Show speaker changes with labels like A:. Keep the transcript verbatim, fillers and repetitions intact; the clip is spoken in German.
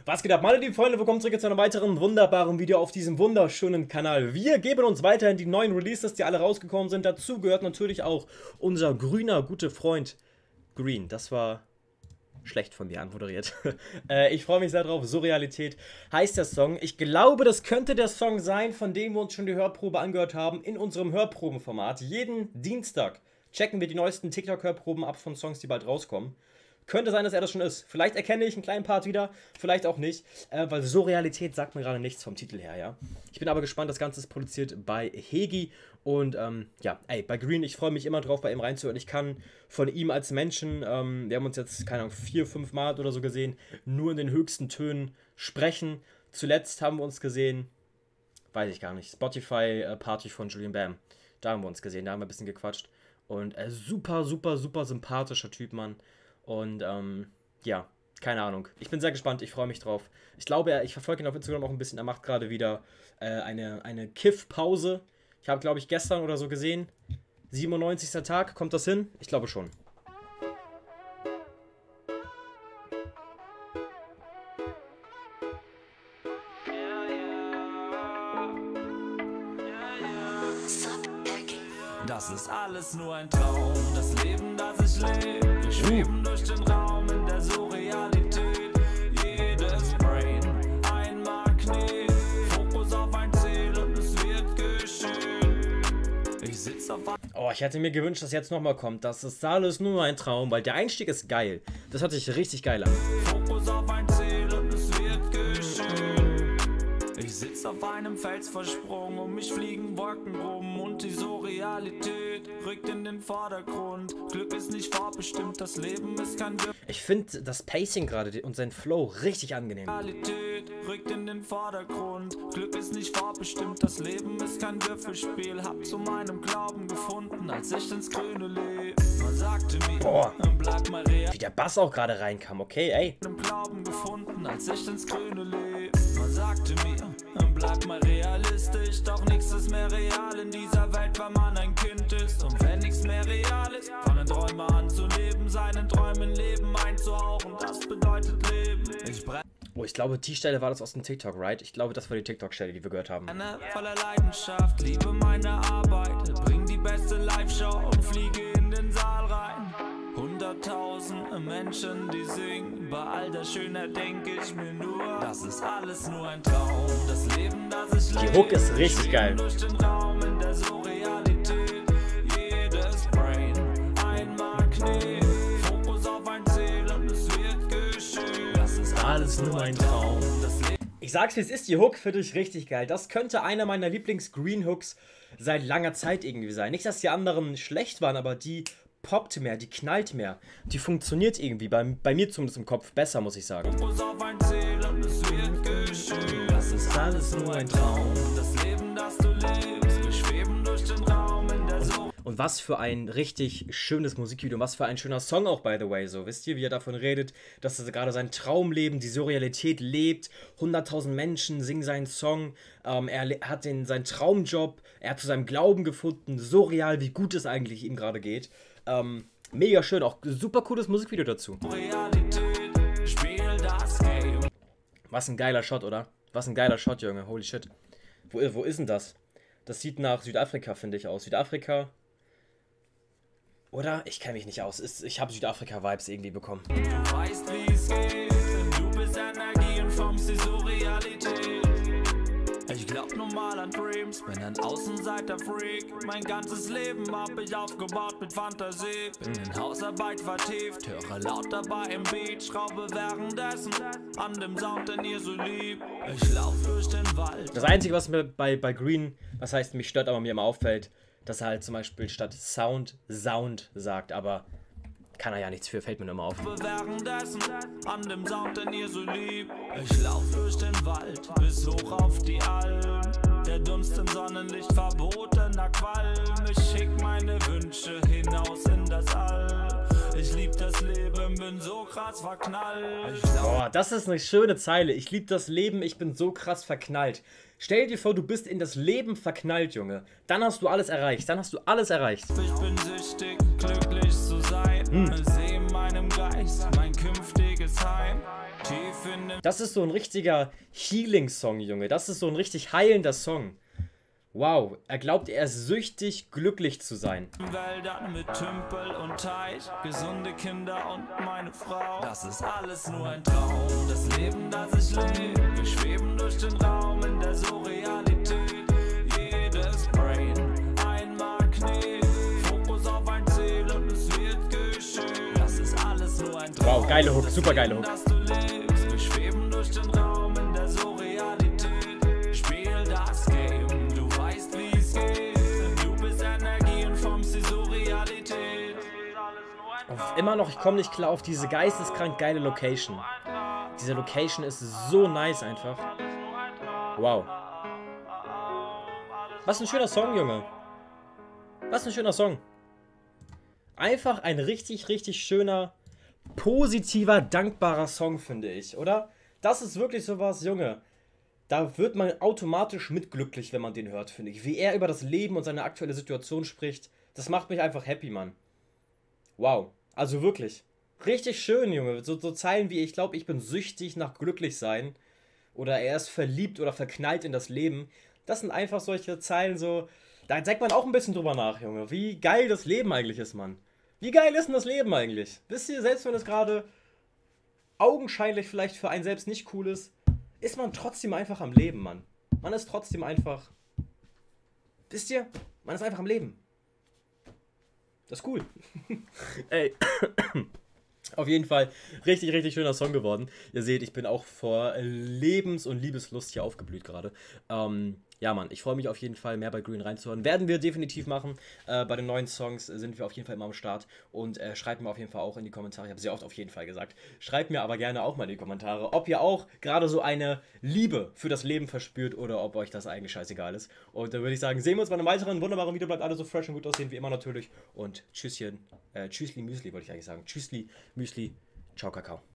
A: Was geht ab, meine lieben Freunde, willkommen zurück zu einem weiteren wunderbaren Video auf diesem wunderschönen Kanal. Wir geben uns weiterhin die neuen Releases, die alle rausgekommen sind. Dazu gehört natürlich auch unser grüner, guter Freund Green. Das war schlecht von mir anmoderiert. äh, ich freue mich sehr drauf. Surrealität heißt der Song. Ich glaube, das könnte der Song sein, von dem wir uns schon die Hörprobe angehört haben in unserem Hörprobenformat. Jeden Dienstag checken wir die neuesten TikTok-Hörproben ab von Songs, die bald rauskommen. Könnte sein, dass er das schon ist. Vielleicht erkenne ich einen kleinen Part wieder, vielleicht auch nicht, äh, weil Surrealität sagt mir gerade nichts vom Titel her, ja. Ich bin aber gespannt, das Ganze ist produziert bei Hegi und ähm, ja, ey, bei Green, ich freue mich immer drauf, bei ihm reinzuhören. Ich kann von ihm als Menschen, ähm, wir haben uns jetzt, keine Ahnung, vier, fünf Mal oder so gesehen, nur in den höchsten Tönen sprechen. Zuletzt haben wir uns gesehen, weiß ich gar nicht, Spotify-Party von Julian Bam. Da haben wir uns gesehen, da haben wir ein bisschen gequatscht. Und äh, super, super, super sympathischer Typ, Mann. Und, ähm, ja, keine Ahnung. Ich bin sehr gespannt, ich freue mich drauf. Ich glaube, er, ich verfolge ihn auf Instagram auch ein bisschen. Er macht gerade wieder äh, eine, eine Kiff-Pause. Ich habe, glaube ich, gestern oder so gesehen. siebenundneunzigster Tag, kommt das hin? Ich glaube schon.
B: Das ist alles nur ein Traum, das Leben, das ich lebe. Wir schweben durch den Raum in der Surrealität. Jedes Brain, ein Magnet, Fokus auf ein Ziel und es wird geschehen. Ich sitze auf ein...
A: Oh, ich hätte mir gewünscht, dass jetzt nochmal kommt. Das ist alles nur ein Traum, weil der Einstieg ist geil. Das hört sich richtig geil an.
B: Fokus auf ein Ziel und es wird geschehen. Ich sitze auf einem Felsvorsprung, um mich fliegen Wolken rum und die Surrealität rückt in den Vordergrund. Glück ist nicht vorbestimmt, das Leben ist kein Glück.
A: Ich finde das Pacing gerade und sein Flow richtig angenehm.
B: Realität rückt in den Vordergrund. Glück ist nicht vorbestimmt, das Leben ist kein Würfelspiel. Hab zu meinem Glauben gefunden, als ich ins Grüne lebe. Man sagte mir,
A: boah,
B: bleib mal real.
A: Wie der Bass auch gerade reinkam, okay, ey.
B: Im Glauben gefunden, als ich ins Grüne lebe. Man sagte mir, bleib mal realistisch, doch nichts ist mehr real in dieser Welt, weil man ein Kind ist. Und wenn nichts mehr real ist, fangen Träume an zu leben, seinen Träumen Leben einzuhauchen, das bedeutet Leben. Ich brenne.
A: Oh, ich glaube, die Stelle war das aus dem TikTok, right? Ich glaube, das war die TikTok-Stelle, die wir gehört haben.
B: Voller Leidenschaft, liebe meine Arbeit, bring die beste Live-Show und fliege in den Saal rein. Hunderttausend Menschen, die singen, bei all der Schönheit denke ich mir nur, das ist alles nur ein Traum, das Leben, das ich lebe.
A: Die Hook ist richtig geil.
B: Durch den Raum in der Surrealität, jedes Brain, ein Magnet, Fokus auf ein Ziel und es wird geschehen. Das ist
A: alles nur ein Traum. Ich sag's wie es ist, die Hook finde ich richtig geil. Das könnte einer meiner Lieblings-Green-Hooks seit langer Zeit irgendwie sein. Nicht, dass die anderen schlecht waren, aber die poppt mehr, die knallt mehr. Die funktioniert irgendwie, bei, bei mir zumindest im Kopf, besser, muss ich sagen.
B: Fokus auf ein Ziel und es wird geschehen. Das ist alles nur ein Traum, das Leben, das du lebst. Wir schweben durch den Raum in der Suche.
A: Und was für ein richtig schönes Musikvideo, was für ein schöner Song auch, by the way, so. Wisst ihr, wie er davon redet, dass er gerade sein Traumleben, die Surrealität lebt, hunderttausend Menschen singen seinen Song, ähm, er hat den, seinen Traumjob, er hat zu seinem Glauben gefunden, so real, wie gut es eigentlich ihm gerade geht. Ähm, mega schön, auch super cooles Musikvideo dazu.
B: Realität, spiel das Game.
A: Was ein geiler Shot, oder? Was ein geiler Shot, Junge, holy shit. Wo, wo ist denn das? Das sieht nach Südafrika, finde ich, aus. Südafrika... Oder? Ich kenne mich nicht aus. Ich habe Südafrika-Vibes irgendwie bekommen.
B: Du weißt, wie es geht, denn du bist Energie und formst die Surrealität. Ich glaub nur mal an Dreams, bin ein Außenseiter-Freak. Mein ganzes Leben hab ich aufgebaut mit Fantasie. Bin in Hausarbeit vertieft, höre laut dabei im Beat. Schraube währenddessen an dem Sound, den ihr so liebt. Ich lauf durch den Wald.
A: Das Einzige, was mir bei, bei Green, was heißt mich stört, aber mir immer auffällt, dass er halt zum Beispiel statt Sound, Sound sagt, aber kann er ja nichts für, fällt mir nur immer auf.
B: Währenddessen an dem Sound, den ihr so liebt. Ich lauf durch den Wald bis hoch auf die Alm. Der Dunst im Sonnenlicht verbotener Qualm. Ich schick meine Wünsche hinaus in das All. Ich lieb das Leben, bin so krass verknallt.
A: Boah, das ist eine schöne Zeile. Ich lieb das Leben, ich bin so krass verknallt. Stell dir vor, du bist in das Leben verknallt, Junge. Dann hast du alles erreicht. Dann hast du alles erreicht.
B: Ich bin süchtig, glücklich zu sein. Hm. Seh in meinem Geist mein künftiges Heim. Tief in den
A: Das ist so ein richtiger Healing-Song, Junge. Das ist so ein richtig heilender Song. Wow, er glaubt, er ist süchtig, glücklich zu sein.
B: Wäldern mit Tümpel und Teich, gesunde Kinder und meine Frau. Das ist alles nur ein Traum, das Leben, das ich lebe. Wir schweben durch den Raum in der Surrealität. Jedes Brain, ein Magnet, Fokus auf ein Ziel und es wird geschehen. Das ist alles nur ein Traum.
A: Wow, geile Hook, super geile Hook.
B: Das du lebst. Wir schweben durch den Raum in der Surrealität. Spiel das Game.
A: Immer noch, ich komme nicht klar auf diese geisteskrank geile Location. Diese Location ist so nice einfach. Wow. Was ein schöner Song, Junge. Was ein schöner Song. Einfach ein richtig, richtig schöner, positiver, dankbarer Song, finde ich, oder? Das ist wirklich sowas, Junge. Da wird man automatisch mitglücklich, wenn man den hört, finde ich. Wie er über das Leben und seine aktuelle Situation spricht, das macht mich einfach happy, Mann. Wow. Also wirklich. Richtig schön, Junge. So, so Zeilen wie, ich glaube, ich bin süchtig nach Glücklichsein. Oder er ist verliebt oder verknallt in das Leben. Das sind einfach solche Zeilen so, da denkt man auch ein bisschen drüber nach, Junge. Wie geil das Leben eigentlich ist, Mann. Wie geil ist denn das Leben eigentlich? Wisst ihr, selbst wenn es gerade augenscheinlich vielleicht für einen selbst nicht cool ist, ist man trotzdem einfach am Leben, Mann. Man ist trotzdem einfach... Wisst ihr? Man ist einfach am Leben. Das ist cool. Ey. Auf jeden Fall richtig, richtig schöner Song geworden. Ihr seht, ich bin auch vor Lebens- und Liebeslust hier aufgeblüht gerade. Ähm, ja, Mann, ich freue mich auf jeden Fall, mehr bei Green reinzuhören. Werden wir definitiv machen. Äh, bei den neuen Songs sind wir auf jeden Fall immer am Start. Und äh, schreibt mir auf jeden Fall auch in die Kommentare, ich habe sehr oft auf jeden Fall gesagt, schreibt mir aber gerne auch mal in die Kommentare, ob ihr auch gerade so eine Liebe für das Leben verspürt oder ob euch das eigentlich scheißegal ist. Und dann würde ich sagen, sehen wir uns bei einem weiteren wunderbaren Video. Bleibt alle so fresh und gut aussehen wie immer natürlich. Und Tschüsschen, äh, Tschüssli Müsli wollte ich eigentlich sagen. Tschüssli Müsli, ciao Kakao.